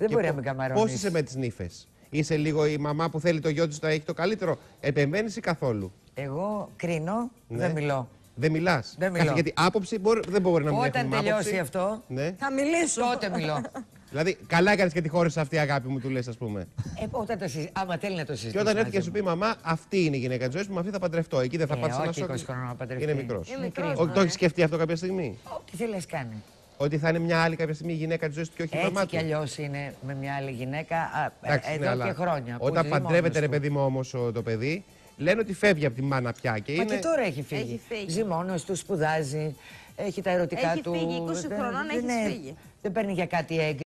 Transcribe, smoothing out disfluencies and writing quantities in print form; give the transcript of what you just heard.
Δεν μπορεί να με καμαρώνεις. Πώς είσαι με τις νύφες? Είσαι λίγο η μαμά που θέλει το γιο της να έχει το καλύτερο? Επεμβαίνεις ή καθόλου? Εγώ κρίνω, Ναι. δεν μιλώ. Δεν μιλάς? Δεν μιλώ. Γιατί άποψη δεν μπορεί να μην Όταν έχουμε τελειώσει άποψη. αυτό, Ναι. Θα μιλήσω. τότε μιλώ. Δηλαδή, καλά έκανες και τη χώρισες αυτή, αγάπη μου, του λες, ας πούμε. Όταν άμα θέλει να το συζητήσει. Και όταν έρθει και μαζί σου μου. πει μαμά, αυτή είναι η γυναίκα της ζωής μου, με αυτή θα παντρευτώ. Εκεί δεν θα πάτησε ένα όχι σοκ. 20 χρόνων να παντρευτεί. Είναι μικρός. Είναι Μικρή. μικρός. Το έχει σκεφτεί αυτό κάποια στιγμή? Ό,τι θέλει να κάνει. Ότι θα είναι μια άλλη κάποια στιγμή η γυναίκα της ζωής του και όχι η μαμά Έτσι του? κι αλλιώς είναι με μια άλλη γυναίκα Εντάξει, ναι, εδώ αλλά και χρόνια. που όταν ζει παντρεύεται, μόνος ρε του. παιδί μου, όμως το παιδί, λένε ότι φεύγει από τη μάνα πια. Και Μα είναι... και τώρα έχει φύγει. Έχει φύγει. Ζει μόνος του, σπουδάζει, έχει τα ερωτικά Έχει του. φύγει, 20 χρονών έχεις φύγει. Δεν παίρνει για κάτι έγκριση.